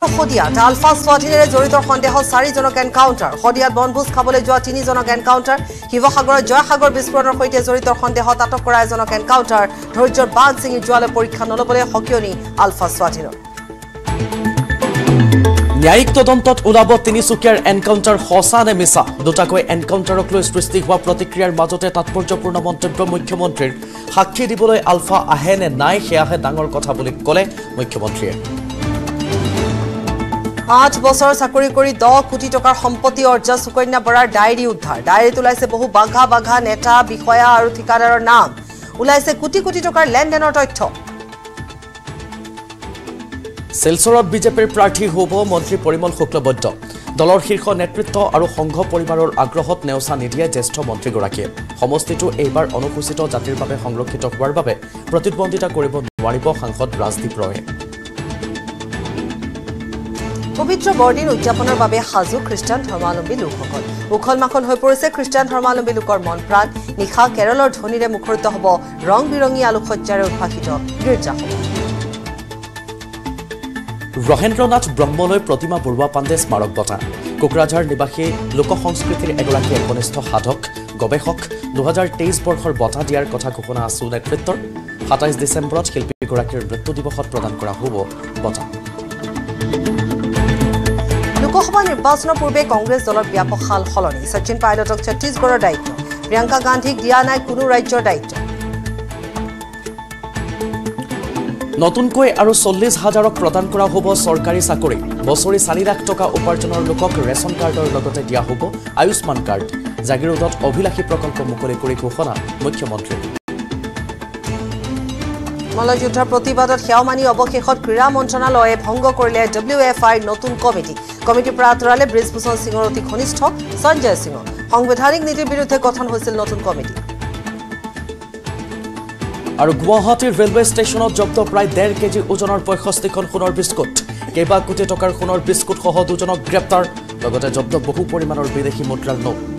শদিয়াত আলফা স্বাধীনেৰে জড়িত সন্দেহত 4 জনক এনকাউণ্টাৰ শদিয়াত বনভোজ খাবলৈ যোৱা 3 জনক এনকাউণ্টাৰ শিৱসাগৰৰ জয়সাগৰ বিস্ফোৰণৰ সৈতে জড়িত সন্দেহত আটক কৰা এজনক এনকাউণ্টাৰ ধৈৰ্যৰ বাঘ ছিঙি যোৱালে পৰীক্ষা নলবলৈ হকিয়নি আলফা স্বাধীনৰ ন্যায়িক তদন্তত ওলাব তিনিচুকীয়াৰ এনকাউণ্টাৰ সঁচা নে মিছা দুটাকৈ এনকাউণ্টাৰক লৈ সৃষ্টি হোৱা প্ৰতিক্ৰিয়াৰ মাজতে তাৎপৰ্যপূৰ্ণ মন্তব্য মুখ্যমন্ত্ৰীৰ সাক্ষী দিবলৈ আলফা আহে নে নাই সেয়াহে ডাঙৰ কথা বুলি ক'লে মুখ্যমন্ত্ৰীয়ে 8 বছৰ চাকৰি কৰি 10 কোটি টকাৰ সম্পত্তি অৰ্জা সুকন্যা বৰাৰ ডায়েৰী উদ্ধাৰ ডায়েৰীত ওলাইছে বহু বাঘা নেতা বিষয়া আৰু ঠিকাদাৰৰ নাম ওলাইছে কোটি কোটি টকাৰ লেনদেনৰ তথ্য শিলচৰত বিজেপিৰ প্ৰাৰ্থী হ'ব মন্ত্ৰী পৰিমল শুক্লবৈদ্য দলৰ শীৰ্ষ নেতৃত্ব আৰু সংঘ পৰিবাৰৰ আগ্ৰহত নেওচা নিদিয়ে জ্যেষ্ঠ মন্ত্ৰীগৰাকীয়ে সমষ্টিটো এইবাৰ অনুসূচিত জাতিৰ বাবে সংৰক্ষিত হোৱাৰ বাবে প্ৰতিদ্বন্দ্বিতা কৰিব নোৱাৰিব সাংসদ ৰাজদীপ ৰয়ে পবিত্ৰ বৰদিন উদযাপনৰ বাবে সাজু খ্ৰীষ্টান ধৰ্মাৱলম্বী লোকসকল উখল মাখল হৈ পৰিছে খ্ৰীষ্টান ধৰ্মাৱলম্বী লোকৰ মন প্ৰাণ নিশা কেৰলৰ ধ্বনিৰে মুখৰিত হ'ব ৰং বিৰঙী আলোকসজ্জাৰে উদ্ভাসিত গীৰ্জাসমূহ ৰহেন্দ্ৰনাথ ব্ৰহ্মলৈ প্ৰতিমা বৰুৱা পাণ্ডে স্মাৰক বঁটা কোকৰাঝাৰ নিবাসী লোক সংস্কৃতিৰ এগৰাকী একনিষ্ঠ সাধক গৱেষক 2023 বৰ্ষৰ বঁটা দিয়াৰ কথা ঘোষণা আছু নেতৃত্বৰ 27 ডিচেম্বৰত শিল্পীগৰাকীৰ মৃত্যু দিৱসত প্ৰদান কৰা হ'ব বঁটা লোকসভা নিৰ্বাচনৰ পূৰ্বে কংগ্ৰেছ দলৰ ব্যাপক হাল সলনি সচিন পাইলটক ছত্তীশগড়ৰ দায়িত্ব প্ৰিয়ংকা গান্ধীক দিয়া নাই কোনো ৰাজ্যৰ দায়িত্ব নতুনকৈ আৰু 40,000ক প্ৰদান কৰা হ'ব চৰকাৰী চাকৰি বছৰি 4 লাখ টকা উপাৰ্জনৰ লোকক ৰেচন কাৰ্ডৰ লগতে দিয়া হ'ব আয়ুষ্মান কাৰ্ড জাগিৰোডত অভিলাষী প্ৰকল্প মুকলি কৰি ঘোষণা মুখ্যমন্ত্ৰী মল্লযুদ্ধৰ প্ৰতিবাদত সেৱামানি অৱশেষত ক্ৰীড়া মন্ত্ৰণালয়ে ভংগ কৰিলে WFIৰ নতুন কমিটিৰ পৰা আঁতৰালে ব্ৰিজভূষণ সিঙৰ অতি ঘনিষ্ঠ সঞ্জয় সিঙৰ সাংবিধানিক নীতিৰ বিৰুদ্ধে গঠন হৈছিল নতুন কমিটি আৰু গুৱাহাটীৰ ৰেলৱে ষ্টেচনত জব্দ প্ৰায় 1.5 কেজি ওজনৰ 65খন সোণৰ বিস্কুট কেইবা কোটি টকাৰ সোণৰ বিস্কুট সহ দুজনক গ্ৰেপ্তাৰ লগতে জব্দ বহু পৰিমাণৰ বিদেশী মুদ্ৰাৰ নোট